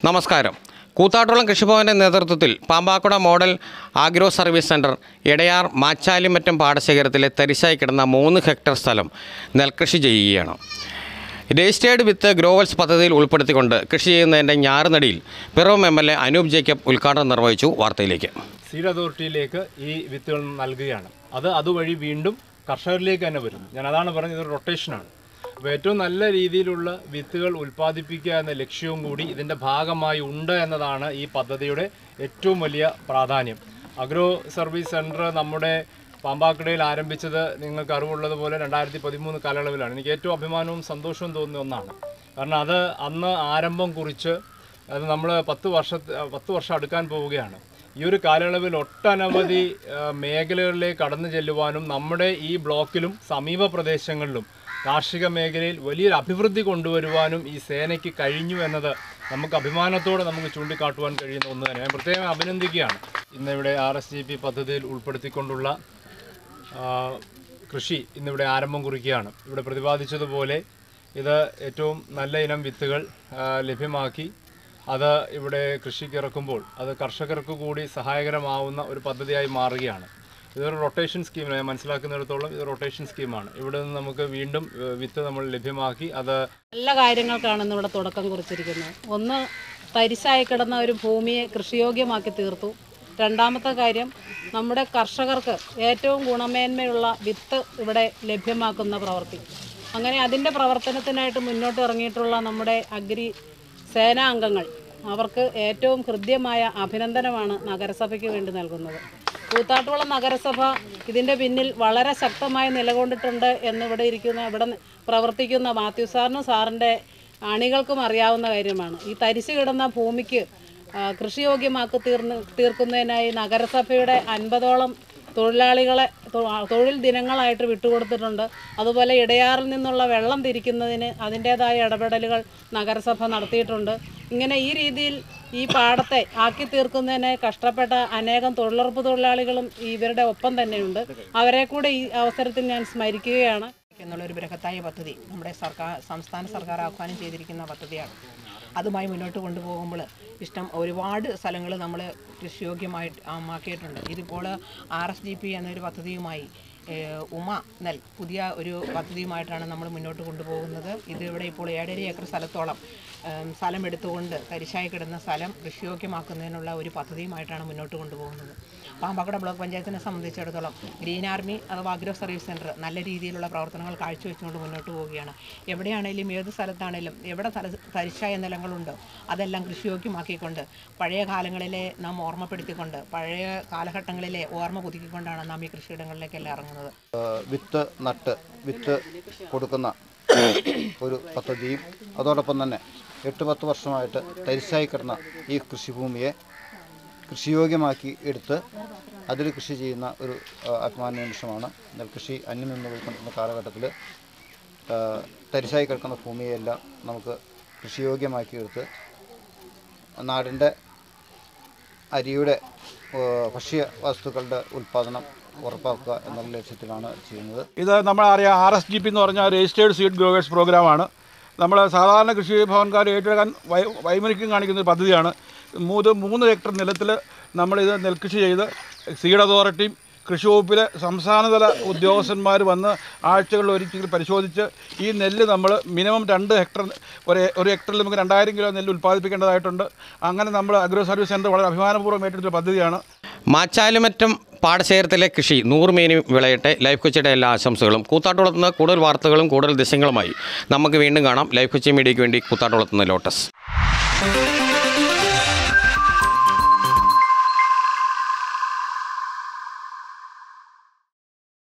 നമസ്കാരം. കൂത്താട്ടുളം കൃഷിഭവൻ്റെ നേതൃത്വത്തിൽ Pampakuda model agro service centre Edayar Machalimattam പാടശേഖരത്തിലെ തരിശായി കിടന്ന 3 ഹെക്ടർ സ്ഥലം നെൽകൃഷി ചെയ്യുകയാണ്. രജിസ്റ്റേർഡ് വിത്ത് ഗ്രോവൽസ് പദ്ധതിയിൽ ഉൾപ്പെടുത്തിക്കൊണ്ട് കൃഷി ചെയ്യുന്നതിൻ്റെ ഞാറുനടിയിൽ പിറവം MLA അനൂപ് ജേക്കബ് ഉദ്ഘാടനം നിർവഹിച്ചു. വാർത്തയിലേക്ക്. സീഡ് അതോറിറ്റിയിലേക്ക് ഈ വിത്തുകൾ നൽകുകയാണ്. അതുവഴി വീണ്ടും കർഷകരിലേക്ക് തന്നെ വരുന്നു. ഞാൻ അതാണ് പറഞ്ഞത്, ഇതൊരു റൊട്ടേഷനാണ്. അപ്പോൾ ഏറ്റവും നല്ല രീതിയിലുള്ള വിത്തുകൾ ഉൽപ്പാദിപ്പിക്കുക എന്ന ലക്ഷ്യവും കൂടി ഇതിൻ്റെ ഭാഗമായി ഉണ്ട് എന്നതാണ് ഈ പദ്ധതിയുടെ ഏറ്റവും വലിയ പ്രാധാന്യം. അഗ്രോ സർവീസ് സെൻറ്റർ നമ്മുടെ പാമ്പാക്കുടയിൽ ആരംഭിച്ചത് നിങ്ങൾക്ക് അറിവുള്ളതുപോലെ 2013 കാലയളവിലാണ്. എനിക്ക് ഏറ്റവും അഭിമാനവും സന്തോഷവും തോന്നുന്ന ഒന്നാണ്. കാരണം അത് അന്ന് ആരംഭം കുറിച്ച് അത് നമ്മൾ 10 വർഷം അടുക്കാൻ പോവുകയാണ്. ഈ ഒരു കാലയളവിൽ ഒട്ടനവധി മേഖലകളിലേക്ക് കടന്നു ചെല്ലുവാനും നമ്മുടെ ഈ ബ്ലോക്കിലും സമീപ പ്രദേശങ്ങളിലും കാർഷിക മേഖലയിൽ വലിയൊരു അഭിവൃദ്ധി കൊണ്ടുവരുവാനും ഈ സേനയ്ക്ക് കഴിഞ്ഞു എന്നത് നമുക്ക് അഭിമാനത്തോടെ നമുക്ക് ചൂണ്ടിക്കാട്ടുവാൻ കഴിയുന്ന ഒന്ന് തന്നെ. ഞാൻ പ്രത്യേകം അഭിനന്ദിക്കുകയാണ്. ഇന്നിവിടെ RSGP പദ്ധതിയിൽ ഉൾപ്പെടുത്തിക്കൊണ്ടുള്ള കൃഷി ഇന്നിവിടെ ആരംഭം കുറിക്കുകയാണ്. ഇവിടെ പ്രതിപാദിച്ചതുപോലെ ഇത് ഏറ്റവും നല്ല ഇനം വിത്തുകൾ ലഭ്യമാക്കി അത് ഇവിടെ കൃഷിക്ക് ഇറക്കുമ്പോൾ അത് കർഷകർക്ക് കൂടി സഹായകരമാവുന്ന ഒരു പദ്ധതിയായി മാറുകയാണ്. ഇതൊരു റൊട്ടേഷൻ സ്കീമാണ്. ഞാൻ മനസ്സിലാക്കുന്നിടത്തോളം ഇത് റൊട്ടേഷൻ സ്കീമാണ്. ഇവിടെ നിന്ന് നമുക്ക് വീണ്ടും വിത്ത് നമ്മൾ ലഭ്യമാക്കി അത് നല്ല കാര്യങ്ങൾക്കാണ് ഇവിടെ തുടക്കം കുറിച്ചിരിക്കുന്നത്. ഒന്ന്, തരിശായി കിടന്ന ഒരു ഭൂമിയെ കൃഷിയോഗ്യമാക്കി തീർത്തു. രണ്ടാമത്തെ കാര്യം, നമ്മുടെ കർഷകർക്ക് ഏറ്റവും ഗുണമേന്മയുള്ള വിത്ത് ഇവിടെ ലഭ്യമാക്കുന്ന പ്രവൃത്തി. അങ്ങനെ അതിൻ്റെ പ്രവർത്തനത്തിനായിട്ട് മുന്നോട്ട് ഇറങ്ങിയിട്ടുള്ള നമ്മുടെ അഗ്രി സേനാ അംഗങ്ങൾ, അവർക്ക് ഏറ്റവും ഹൃദ്യമായ അഭിനന്ദനമാണ് നഗരസഭയ്ക്ക് വേണ്ടി നൽകുന്നത്. കൂത്താട്ടുളം നഗരസഭ ഇതിൻ്റെ പിന്നിൽ വളരെ ശക്തമായി നിലകൊണ്ടിട്ടുണ്ട് എന്ന് ഇവിടെ പ്രവർത്തിക്കുന്ന മാത്യു സാറിനും സാറിൻ്റെ അണികൾക്കും അറിയാവുന്ന കാര്യമാണ്. ഈ തരിശ് കിടന്ന ഭൂമിക്ക് കൃഷിയോഗ്യമാക്കി തീർക്കുന്നതിനായി നഗരസഭയുടെ 50ഓളം തൊഴിലാളികളെ തൊഴിൽ ദിനങ്ങളായിട്ട് വിട്ടുകൊടുത്തിട്ടുണ്ട്. അതുപോലെ ഇടയാറിൽ നിന്നുള്ള വെള്ളം തിരിക്കുന്നതിന് അതിൻ്റേതായ ഇടപെടലുകൾ നഗരസഭ നടത്തിയിട്ടുണ്ട്. ഇങ്ങനെ ഈ രീതിയിൽ ഈ പാടത്തെ ആക്കി തീർക്കുന്നതിന് കഷ്ടപ്പെട്ട അനേകം തൊഴിലുറപ്പ് തൊഴിലാളികളും ഇവരുടെ ഒപ്പം തന്നെയുണ്ട്. അവരെ കൂടെ ഈ അവസരത്തിൽ ഞാൻ സ്മരിക്കുകയാണ്. എന്നുള്ളൊരു ബൃഹത്തായ പദ്ധതി നമ്മുടെ സംസ്ഥാന സർക്കാർ ആഹ്വാനം ചെയ്തിരിക്കുന്ന പദ്ധതിയാണ്. അതുമായി മുന്നോട്ട് കൊണ്ടുപോകുമ്പോൾ ഒരുപാട് സ്ഥലങ്ങൾ നമ്മൾ കൃഷിയോഗ്യമായിട്ട് ആക്കിയിട്ടുണ്ട്. ഇതിപ്പോൾ RSGP എന്നൊരു പദ്ധതിയുമായി നെൽ പുതിയ ഒരു പദ്ധതിയുമായിട്ടാണ് നമ്മൾ മുന്നോട്ട് കൊണ്ടുപോകുന്നത്. ഇതിവിടെ ഇപ്പോൾ 7.5 ഏക്കർ സ്ഥലത്തോളം സ്ഥലം എടുത്തുകൊണ്ട് തരിശായി കിടന്ന സ്ഥലം കൃഷിയോഗ്യമാക്കുന്നതിനുള്ള ഒരു പദ്ധതിയുമായിട്ടാണ് മുന്നോട്ട് കൊണ്ടുപോകുന്നത്. പാമ്പാക്കുട ബ്ലോക്ക് പഞ്ചായത്തിനെ സംബന്ധിച്ചിടത്തോളം ഗ്രീൻ ആർമി അഥവാ അഗ്രോ സർവീസ് സെൻറ്റർ നല്ല രീതിയിലുള്ള പ്രവർത്തനങ്ങൾ കാഴ്ചവെച്ചുകൊണ്ട് മുന്നോട്ട് പോവുകയാണ്. എവിടെയാണെങ്കിലും ഏത് സ്ഥലത്താണെങ്കിലും എവിടെ തരിശായ നിലങ്ങളുണ്ടോ അതെല്ലാം കൃഷിയോഗ്യമാക്കിക്കൊണ്ട് പഴയ കാലങ്ങളിലെ നാം ഓർമ്മപ്പെടുത്തിക്കൊണ്ട് പഴയ കാലഘട്ടങ്ങളിലെ ഓർമ്മ പുതുക്കിക്കൊണ്ടാണ് നാം ഈ കൃഷിയിടങ്ങളിലേക്കെല്ലാം ഇറങ്ങുന്നത്. വിത്ത് കൊടുക്കുന്ന ഒരു പദ്ധതിയും അതോടൊപ്പം തന്നെ 8-10 വർഷമായിട്ട് തരിശായി കിടന്ന ഈ കൃഷിഭൂമിയെ കൃഷിയോഗ്യമാക്കി എടുത്ത് അതിൽ കൃഷി ചെയ്യുന്ന ഒരു അഭിമാന നിമിഷമാണ്. നെൽകൃഷി അന്യം നിന്ന് പോയിക്കൊണ്ടിരുന്ന കാലഘട്ടത്തിൽ തരിശായി കിടക്കുന്ന ഭൂമിയെല്ലാം നമുക്ക് കൃഷിയോഗ്യമാക്കി എടുത്ത് നാടിൻ്റെ അരിയുടെ ഭക്ഷ്യ വസ്തുക്കളുടെ ഉൽപ്പാദനം ഉറപ്പാക്കുക എന്നുള്ള ലക്ഷ്യത്തിലാണ് ചെയ്യുന്നത്. ഇത് നമ്മളറിയാം, RSGP എന്ന് പറഞ്ഞാൽ രജിസ്റ്റേർഡ് സീഡ് ഗ്രോവേഴ്സ് പ്രോഗ്രാമാണ്. നമ്മൾ സാധാരണ കൃഷി ഭവൻകാർ ഏറ്റെടുക്കാൻ വൈമനസ്യം കാണിക്കുന്ന ഒരു പദ്ധതിയാണ്. 3 ഹെക്ടർ നിലത്തിൽ നമ്മളിത് നെൽകൃഷി ചെയ്ത് സീഡ് അതോറിറ്റിയും കൃഷി വകുപ്പിലെ സംസ്ഥാനതല ഉദ്യോഗസ്ഥന്മാർ വന്ന് ആഴ്ചകളിൽ ഒരിക്കൽ പരിശോധിച്ച് ഈ നെല്ല് നമ്മൾ മിനിമം 2 ഹെക്ടർ ഒരു ഹെക്ടറിൽ നമുക്ക് 2000 കിലോ നെല്ല് ഉൽപ്പാദിപ്പിക്കേണ്ടതായിട്ടുണ്ട്. അങ്ങനെ നമ്മൾ അഗ്രോ സർവീസ് സെൻറ്റർ വളരെ അഭിമാനപൂർവ്വം ഏറ്റെടുത്ത പദ്ധതിയാണ്. മാച്ചാലിമറ്റം പാടശേഖരത്തിലെ കൃഷി 100 മേനി വിളയട്ടെ. ലൈഫ് കൊച്ചിയുടെ എല്ലാ ആശംസകളും. കൂത്താട്ടുളത്ത് നിന്ന് കൂടുതൽ വാർത്തകളും കൂടുതൽ ദൃശ്യങ്ങളുമായി നമുക്ക് വീണ്ടും കാണാം. ലൈഫ് കൊച്ചി മീഡിയയ്ക്ക് വേണ്ടി കൂത്താട്ടുളത്ത് നിന്ന് ലോട്ടസ്.